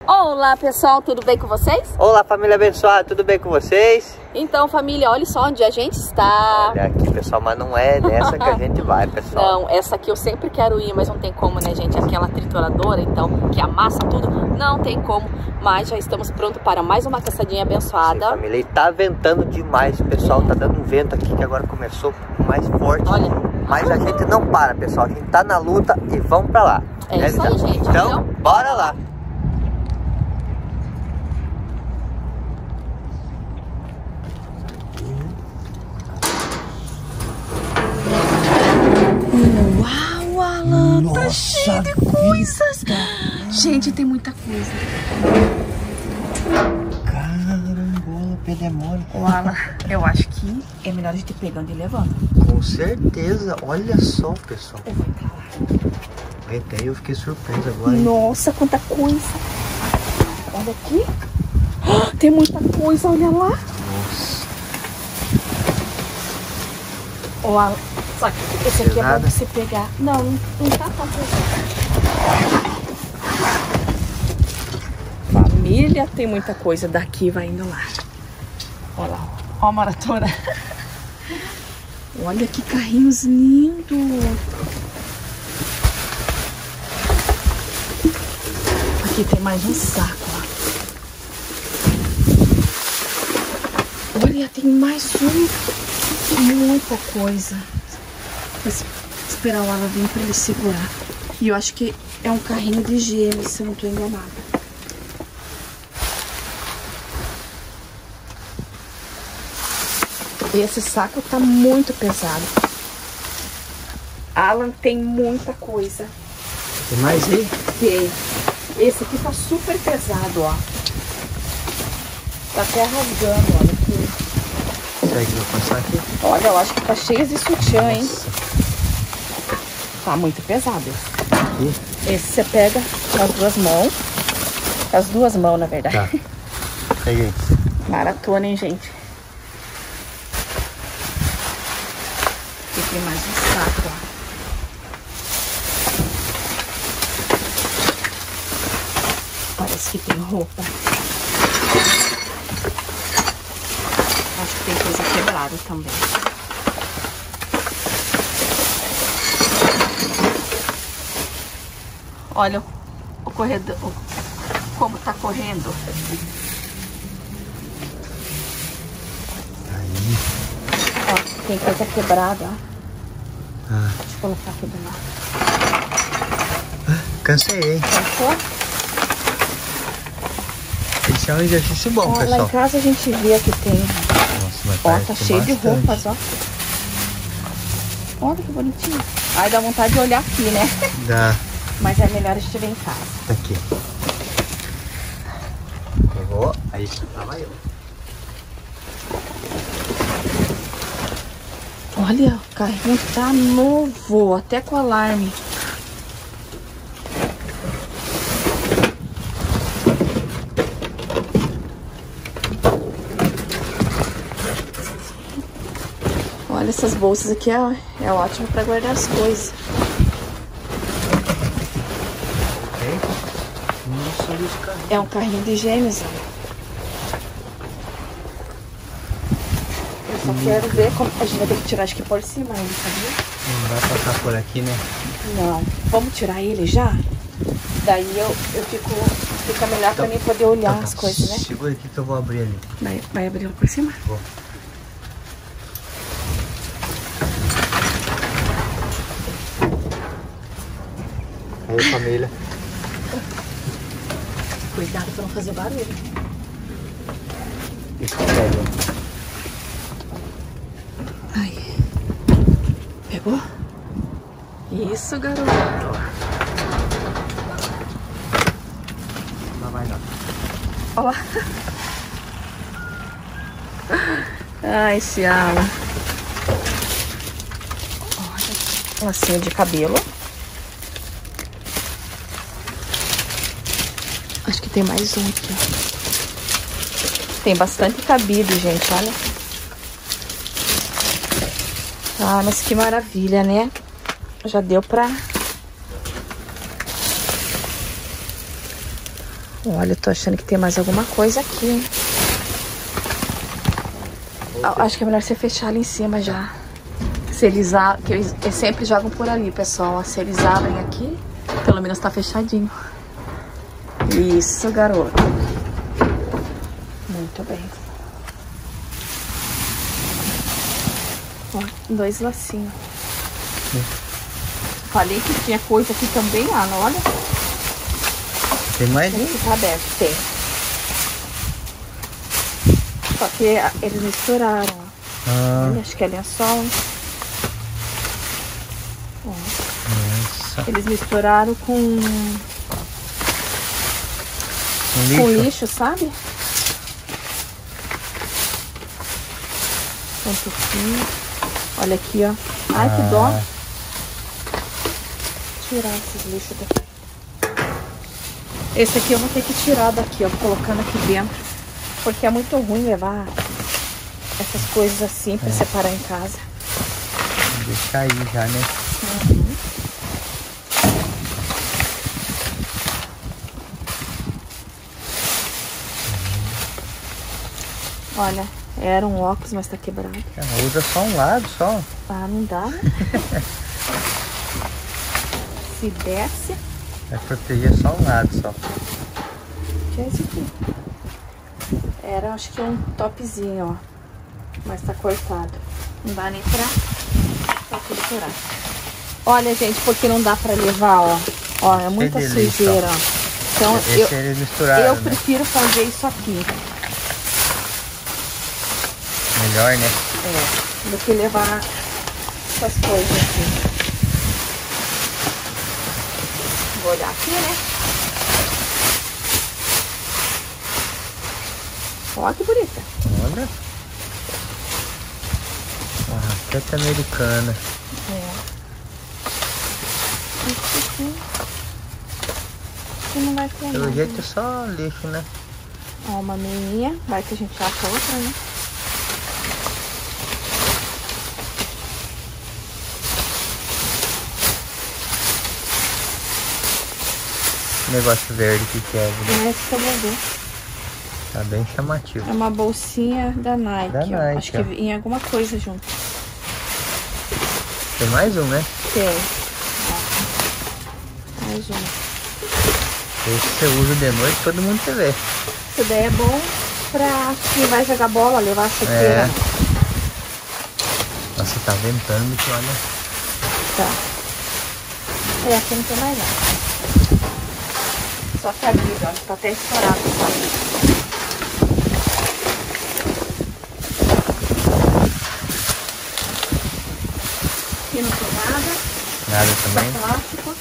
Olá pessoal, tudo bem com vocês? Olá família abençoada, tudo bem com vocês? Então família, olha só onde a gente está. Olha aqui pessoal, mas não é nessa que a gente vai, pessoal. Não, essa aqui eu sempre quero ir, mas não tem como, né gente? Aquela trituradora, então, que amassa tudo, não tem como. Mas já estamos prontos para mais uma caçadinha abençoada. Sim, família, e tá ventando demais, pessoal, tá dando um vento aqui que agora começou mais forte. Olha. Mas a gente não para, pessoal, a gente tá na luta e vamos pra lá. É isso aí, gente. Então, bora lá. Uau, Alan, nossa, tá cheio de coisas. Gente, tem muita coisa. Carambola, pedemônio. Ô, Alan, eu acho que é melhor a gente ir pegando e levando. Com certeza, olha só, pessoal. Eu vou entrar lá. Até eu fiquei surpreso agora. Nossa, quanta coisa. Olha aqui. Tem muita coisa, olha lá. Nossa. Ó, Alan, só que esse aqui é pra você pegar. Não, não tá tão pesado. Família, tem muita coisa. Daqui vai indo lá. Olha lá, ó a maratona. Olha que carrinhos lindos. Aqui tem mais um saco, ó. Olha, tem mais um. Muita coisa. Vou esperar o Alan vir pra ele segurar. E eu acho que é um carrinho de gêmeos, se eu não tô enganada. Esse saco tá muito pesado. Alan, tem muita coisa. Tem mais aí? Tem. Esse aqui tá super pesado, ó. Tá até rasgando, olha aqui. Será que eu vou passar aqui? Olha, eu acho que tá cheio de sutiã, hein? Tá muito pesado esse. Aqui? Esse você pega com as duas mãos. Com as duas mãos, na verdade. Tá. Peguei. Maratona, hein, gente? Aqui tem mais um saco, ó. Parece que tem roupa. Acho que tem coisa quebrada também. Olha o corredor, como tá correndo. Aí. Ó, tem coisa quebrada, ó. Ah. Deixa eu colocar aqui do lado. Cansei, hein? Cansou? Esse é um exercício bom, Ó, pessoal. lá em casa a gente vê que tem. Nossa, mas Ó, tá cheio de roupas, ó. Olha que bonitinho. Ai, dá vontade de olhar aqui, né? Dá. Mas é melhor a gente ver em casa. Aqui. Pegou. Aí tava eu. Olha, o carrinho tá novo, até com alarme. Olha, essas bolsas aqui é ótimo para guardar as coisas. É um carrinho de gêmeos, olha. Eu só quero ver como a gente vai ter que tirar, acho que por cima ele, sabia? Não vai passar por aqui, né? Não. Vamos tirar ele já? Daí fica melhor pra mim poder olhar as coisas, né? Segura aqui que eu vou abrir ali. Vai abrir lá por cima? Vou. Oi, família. Cuidado pra não fazer barulho. Isso, pega. Ai. Pegou? Isso, garoto. Não vai não. Olha lá. Ai, esse Alan. Olha, lacinho de cabelo. Acho que tem mais um aqui. Tem bastante cabide, gente, olha. Ah, mas que maravilha, né? Já deu pra Olha, eu tô achando que tem mais alguma coisa aqui, hein? Acho que é melhor você fechar ali em cima já. Se eles sempre jogam por ali, pessoal. Se eles abrem aqui, pelo menos tá fechadinho. Isso, garoto. Muito bem. Ó, 2 lacinhos. Falei que tinha coisa aqui também, Ana, olha. Tem mais? Tem que tá aberto, tem. Só que eles misturaram, ó. Olha, acho que é lençol. Ó. Nossa. Eles misturaram com lixo, sabe? Um pouquinho. Olha aqui, ó. Ai, que dó. Tirar esses lixos daqui. Esse aqui eu vou ter que tirar daqui, ó, colocando aqui dentro. Porque é muito ruim levar essas coisas assim pra separar em casa. Deixa aí já, né? Uhum. Olha, era um óculos, mas tá quebrado. Usa só um lado, só. Ah, não dá, né? Se desce. Vai proteger só um lado, só. Que é esse aqui? Era, acho que um topzinho, ó. Mas tá cortado. Não dá nem pra costurar. Olha, gente, porque não dá pra levar, ó. Ó, é muita sujeira, ó. Então, eu prefiro fazer isso aqui. Melhor, né? É, do que levar essas coisas aqui. Vou olhar aqui, né? Olha que bonita. Olha. Uma raquete americana. É. Isso aqui não vai ter nada. Pelo jeito é só lixo, né? Ó, uma meinha. Vai que a gente acha outra, né? Negócio verde que é, né? É esse que eu vou ver. Tá bem chamativo. É uma bolsinha da Nike. Da Nike, acho que vinha alguma coisa junto. Tem mais um, né? Tem. Ó. Mais um. Esse você usa de noite, todo mundo te vê. Isso daí é bom pra quem vai jogar bola, levar a chuteira. Nossa, tá ventando que olha. Tá. Aqui não tem mais nada. Só que a vida, ó, tá até estourado, sabe? Aqui não tem nada. Nada também? Plástico.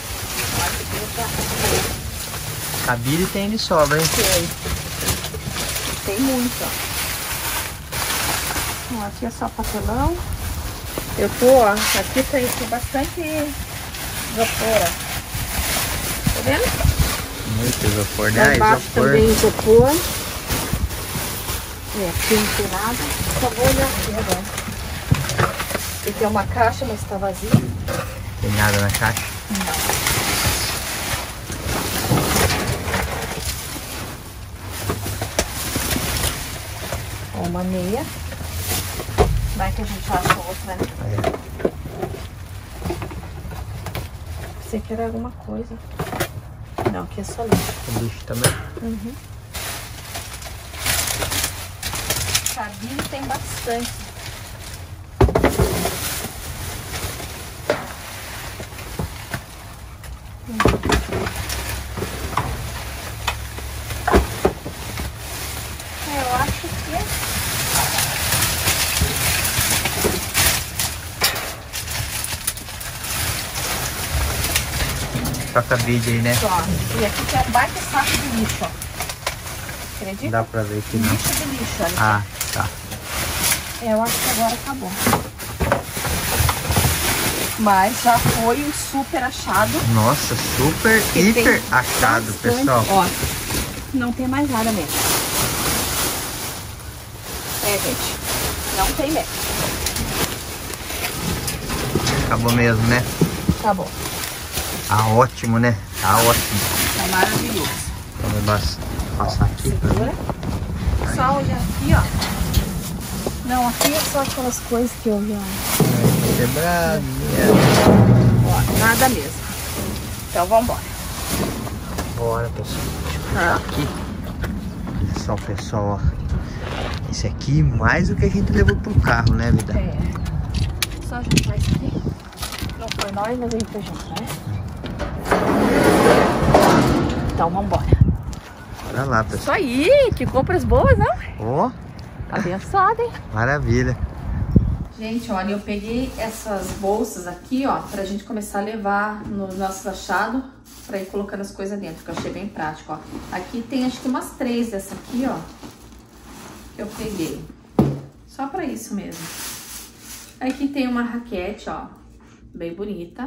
Cabide tem de sobra, hein? Tem muito, ó. Aqui é só papelão. Eu tô, ó, aqui tem bastante isopor, ó. Tá vendo? Muito isopor, Lá né? embaixo Isopor. também isopor. Aqui não tem nada. Só vou olhar aqui agora. Aqui tem uma caixa, mas tá vazia. Tem nada na caixa? Não. Uma meia. Vai que a gente acha outra, né? Pensei que era alguma coisa. Não, aqui é só lixo. Tem lixo também? Uhum. Cabide tem bastante. Eu acho que Só cabide aí, né? só. E aqui tem um baita saco de lixo, ó. Acredita? Dá pra ver que não. Lixo de lixo, olha. Ah, tá. Eu acho que agora acabou. Mas já foi um super achado. Nossa, super, hiper achado, Bastante. pessoal. Ó, não tem mais nada mesmo. Gente, não tem mesmo. Acabou mesmo, né? Tá bom. Tá ótimo, né? Tá ótimo. Tá maravilhoso. Então Vamos passar aqui. Segura. Só olhar aqui, ó. Não, aqui é só aquelas coisas que eu já... Quebrado. Ó, nada mesmo. Então vamos embora. Bora, pessoal. Aqui. Olha só, pessoal, ó. Esse aqui mais do que a gente levou pro carro, né, vida? É. Só juntar isso aqui. Não foi nós, mas a gente foi junto, né? Então vamos embora. Bora lá, pessoal. Isso aí, que compras boas, não? Ó. Abençoada, hein? Maravilha. Gente, olha, eu peguei essas bolsas aqui, ó, pra gente começar a levar nos nossos achados, pra ir colocando as coisas dentro, que eu achei bem prático, ó. Aqui tem acho que umas 3 dessa aqui, ó, que eu peguei. Só pra isso mesmo. Aqui tem uma raquete, ó, bem bonita.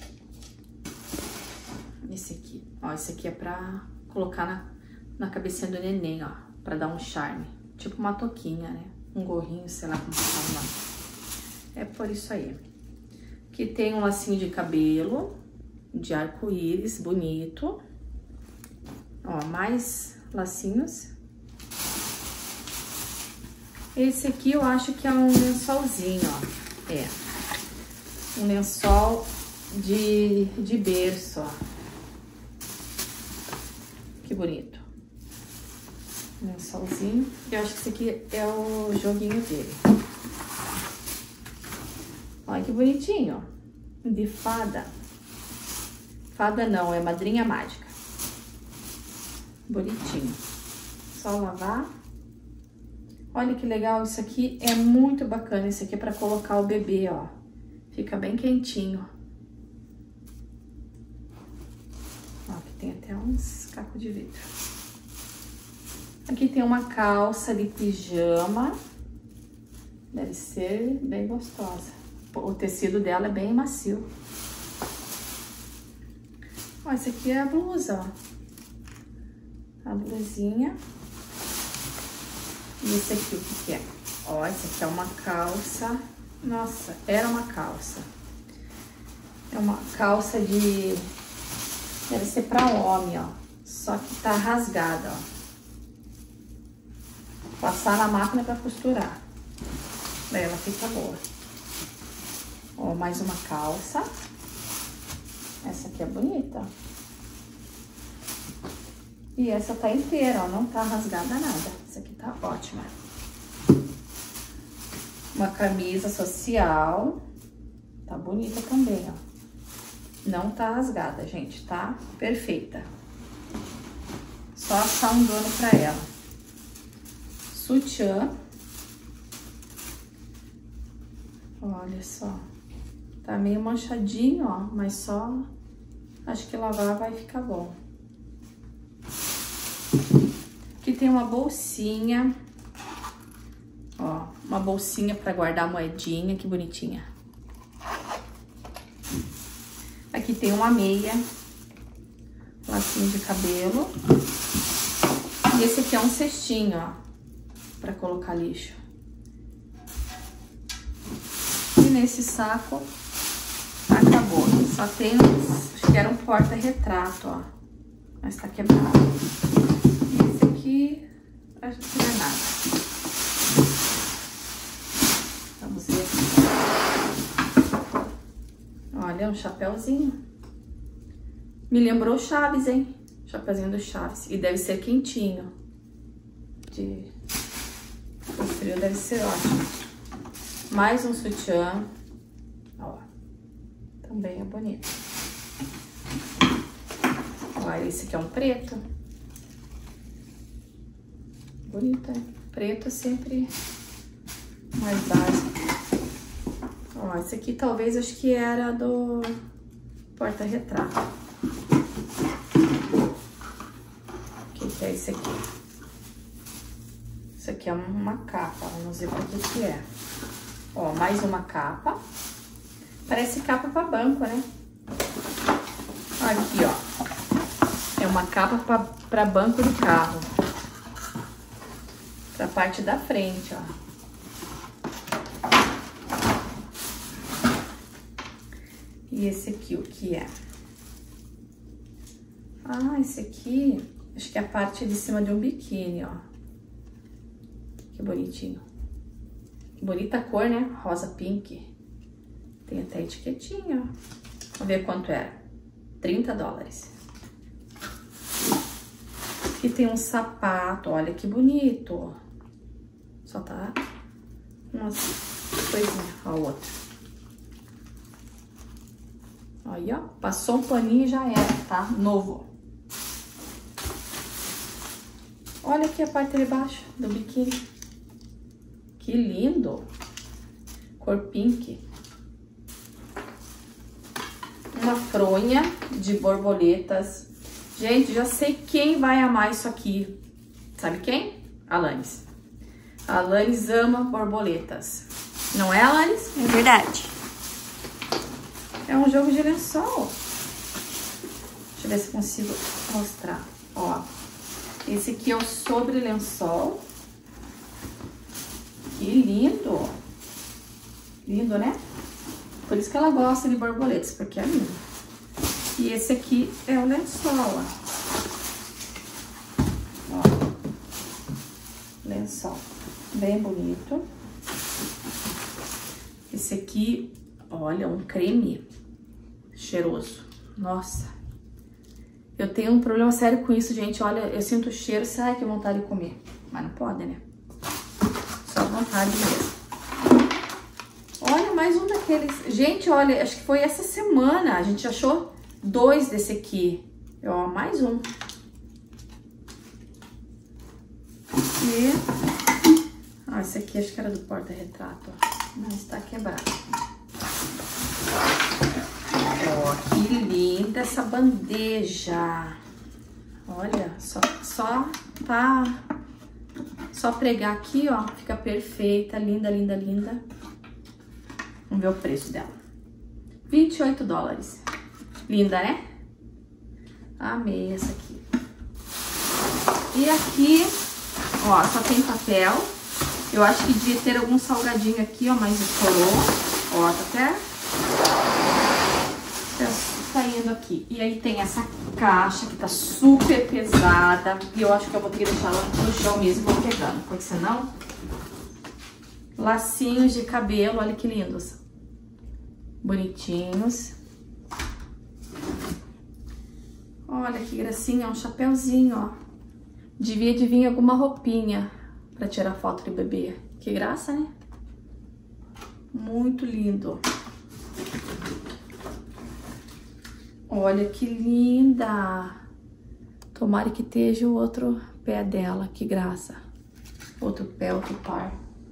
Esse aqui, ó, esse aqui é pra colocar na cabecinha do neném, ó, pra dar um charme. Tipo uma touquinha, né? Um gorrinho, sei lá como se chama. É por isso aí. Aqui tem um lacinho de cabelo, de arco-íris, bonito. Ó, mais lacinhos. Esse aqui eu acho que é um lençolzinho, ó. É. Um lençol de berço, ó. Que bonito. Lençolzinho. Eu acho que esse aqui é o joguinho dele. Olha que bonitinho, ó. De fada. Fada não, é madrinha mágica. Bonitinho. Só lavar. Olha que legal, isso aqui é muito bacana. Isso aqui é pra colocar o bebê, ó. Fica bem quentinho. Ó, aqui tem até uns cacos de vidro. Aqui tem uma calça de pijama. Deve ser bem gostosa. O tecido dela é bem macio. Ó, esse aqui é a blusa, ó. A blusinha. E esse aqui, o que é? Ó, esse aqui é uma calça. Nossa, era uma calça. É uma calça de... Deve ser pra homem, ó. Só que tá rasgada, ó. Passar na máquina pra costurar. Daí ela fica boa. Ó, mais uma calça. Essa aqui é bonita. E essa tá inteira, ó. Não tá rasgada nada. Essa aqui tá ótima. Uma camisa social. Tá bonita também, ó. Não tá rasgada, gente. Tá perfeita. Só achar um dono pra ela. Sutiã. Olha só. Tá meio manchadinho, ó. Mas só... Acho que lavar vai ficar bom. Aqui tem uma bolsinha. Ó, uma bolsinha pra guardar moedinha. Que bonitinha. Aqui tem uma meia. Lacinho de cabelo. E esse aqui é um cestinho, ó. Pra colocar lixo. E nesse saco acabou. Só tem uns, acho que era um porta-retrato, ó. Mas tá quebrado. E esse aqui, acho que não é nada. Vamos ver aqui. Olha, um chapéuzinho. Me lembrou o Chaves, hein? Chapéuzinho do Chaves. E deve ser quentinho. O frio deve ser ótimo. Mais um sutiã. Ó. Também é bonito. Ó, esse aqui é um preto. Bonito, hein? Preto sempre mais básico. Ó, esse aqui talvez acho que era do porta-retrato. O que é esse aqui? Isso aqui é uma capa, vamos ver o que é. Ó, mais uma capa. Parece capa para banco, né? Aqui, ó. É uma capa para banco do carro. Pra parte da frente, ó. E esse aqui, o que é? Ah, esse aqui Acho que é a parte de cima de um biquíni, ó. Que bonitinho. Bonita cor, né? Rosa pink. Tem até etiquetinha, ó. Vamos ver quanto era. 30 dólares. Aqui tem um sapato, olha que bonito. Só tá umas coisinhas, ó, o outro. Aí, ó, passou um paninho e já era, tá? Novo. Olha aqui a parte de baixo do biquíni. Que lindo. Cor pink. Uma fronha de borboletas. Gente, já sei quem vai amar isso aqui. Sabe quem? Alanis. A Alanis ama borboletas. Não é, Alanis? É verdade. É um jogo de lençol. Deixa eu ver se consigo mostrar. Ó, esse aqui é o sobre lençol. Que lindo. Lindo, né? Por isso que ela gosta de borboletas, porque é lindo. E esse aqui é o lençol, ó. Lençol. Bem bonito. Esse aqui, olha, um creme cheiroso. Nossa. Eu tenho um problema sério com isso, gente. Olha, eu sinto o cheiro, sai que vontade de comer. Mas não pode, né? Só vontade mesmo. Olha, mais um daqueles. Gente, olha, acho que foi essa semana. A gente achou 2 desse aqui. Ó, mais um. E... ah, esse aqui acho que era do porta-retrato, ó. Mas tá quebrado. Ó, que linda essa bandeja. Olha, só pregar aqui, ó, fica perfeita, linda, linda, linda. Vamos ver o preço dela. 28 dólares. Linda, né? Amei essa aqui. E aqui, ó, só tem papel. Eu acho que devia ter algum salgadinho aqui, ó, mas estourou. Ó, tá até saindo aqui. E aí tem essa caixa que tá super pesada. E eu acho que eu vou ter que deixar ela no chão mesmo, vou pegando. Porque senão... lacinhos de cabelo, olha que lindos. Bonitinhos. Olha que gracinha, um chapéuzinho, ó. Devia de vir alguma roupinha pra tirar foto de bebê. Que graça, né? Muito lindo. Olha que linda. Tomara que esteja o outro pé dela, que graça. Outro pé, outro par.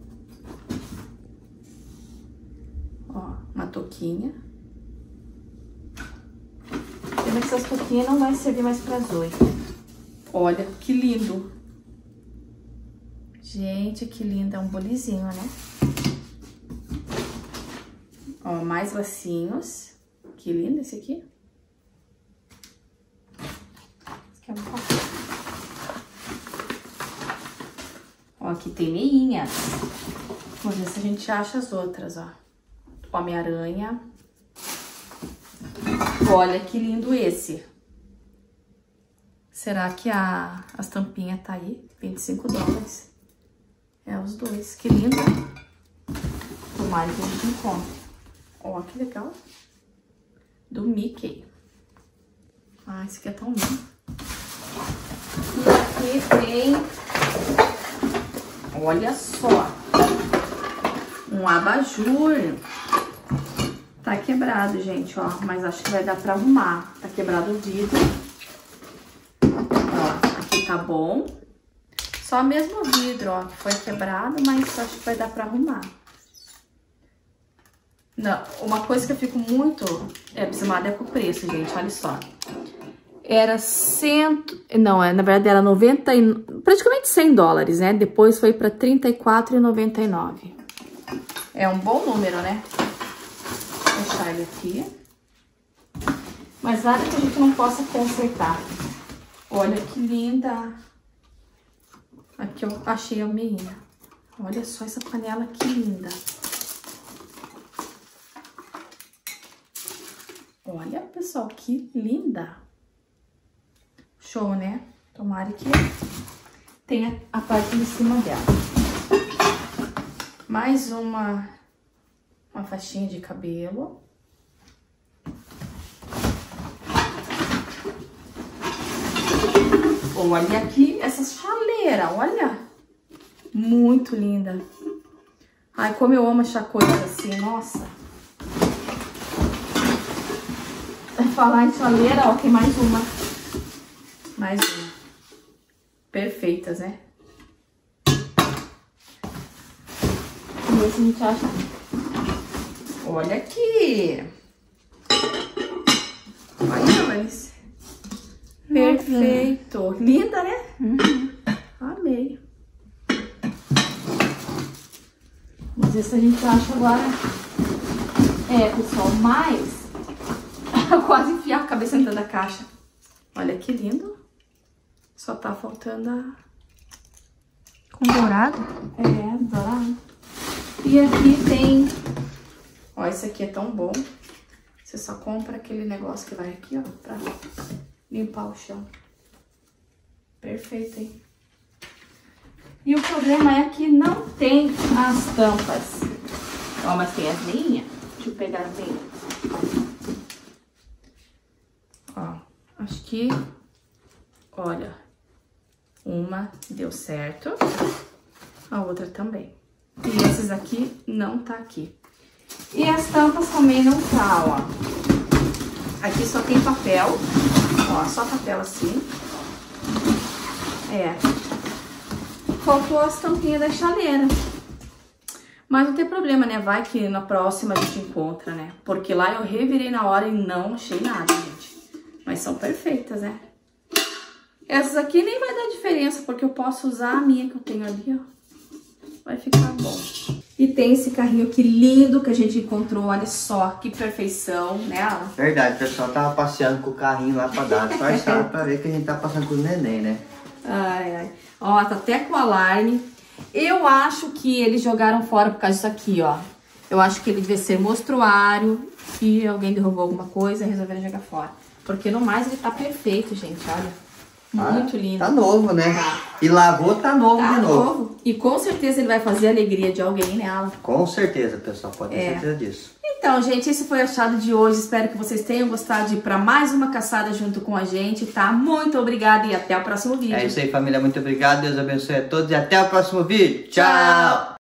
Ó, uma touquinha. Pena que essas touquinhas não vai servir mais pra Zoe. Olha que lindo. Gente, que lindo. É um bolezinho, né? Ó, mais lacinhos. Que lindo esse aqui. Esse aqui é um papel. Ó, aqui tem meinhas. Vamos ver se a gente acha as outras, ó. Homem-Aranha. Olha que lindo esse. Será que as tampinhas tá aí? 25 dólares. É os dois. Que lindo. Tomara que a gente encontre. Ó, que legal. Do Mickey. Ah, esse aqui é tão lindo. E aqui tem... olha só. Um abajur. Tá quebrado, gente, ó. Mas acho que vai dar pra arrumar. Tá quebrado o vidro. Ó, aqui tá bom. Só mesmo o vidro, ó, que foi quebrado, mas acho que vai dar pra arrumar. Não, uma coisa que eu fico muito abismada é com o preço, gente, olha só. Era na verdade era 90, praticamente 100 dólares, né? Depois foi pra R$34,99. É um bom número, né? Vou deixar ele aqui. Mas nada que a gente não possa consertar. Olha que linda. Aqui eu achei a meinha. Olha só essa panela que linda. Olha, pessoal, que linda. Show, né? Tomara que tenha a parte de cima dela. Mais uma faixinha de cabelo. Olha aqui essa chaleira, olha. Muito linda. Ai, como eu amo achar coisas assim, nossa. Falar em chaleira, ó, tem mais uma. Mais uma. Perfeitas, né? Vamos ver se a gente acha. Olha aqui. Olha, mas... Perfeito. Linda, né? Uhum. Amei. Vamos ver se a gente acha agora. É, pessoal, mais... Eu quase enfiar a cabeça dentro da caixa. Olha que lindo. Só tá faltando a... Com dourado? É, dourado. E aqui tem... Ó, esse aqui é tão bom. Você só compra aquele negócio que vai aqui, ó, pra limpar o chão. Perfeito, hein? E o problema é que não tem as tampas. Ó, mas tem as linhas. Deixa eu pegar as linhas. Ó, acho que... Olha, uma deu certo. A outra também. E esses aqui não tá aqui. E as tampas também não tá, ó. Aqui só tem papel. Ó, só papel assim. É. Faltou as tampinhas da chaleira. Mas não tem problema, né? Vai que na próxima a gente encontra, né? Porque lá eu revirei na hora e não achei nada, gente. Mas são perfeitas, né? Essas aqui nem vai dar diferença, porque eu posso usar a minha que eu tenho ali, ó. Vai ficar bom. E tem esse carrinho aqui lindo que a gente encontrou, olha só, que perfeição, né, Alan? Verdade, o pessoal tava passeando com o carrinho lá pra dar. Só estava pra ver que a gente tá passando com o neném, né? Ai, ai. Ó, tá até com alarme. Eu acho que eles jogaram fora por causa disso aqui, ó. Eu acho que ele devia ser mostruário e alguém derrubou alguma coisa e resolveram jogar fora. Porque no mais ele tá perfeito, gente, olha. Muito lindo. Tá novo, né? E lavou, tá novo Tá de novo. novo. E com certeza ele vai fazer a alegria de alguém, né, Alan? Com certeza, pessoal. Pode ter certeza disso. Então, gente, esse foi o achado de hoje. Espero que vocês tenham gostado de ir pra mais uma caçada junto com a gente, tá? Muito obrigada e até o próximo vídeo. É isso aí, família. Muito obrigado. Deus abençoe a todos e até o próximo vídeo. Tchau!